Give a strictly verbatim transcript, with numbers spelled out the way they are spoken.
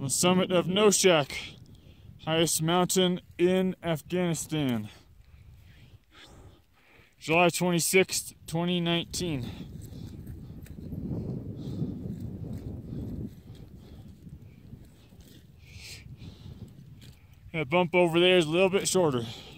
on the summit of Noshaq, highest mountain in Afghanistan. July twenty-sixth, twenty nineteen. That bump over there is a little bit shorter.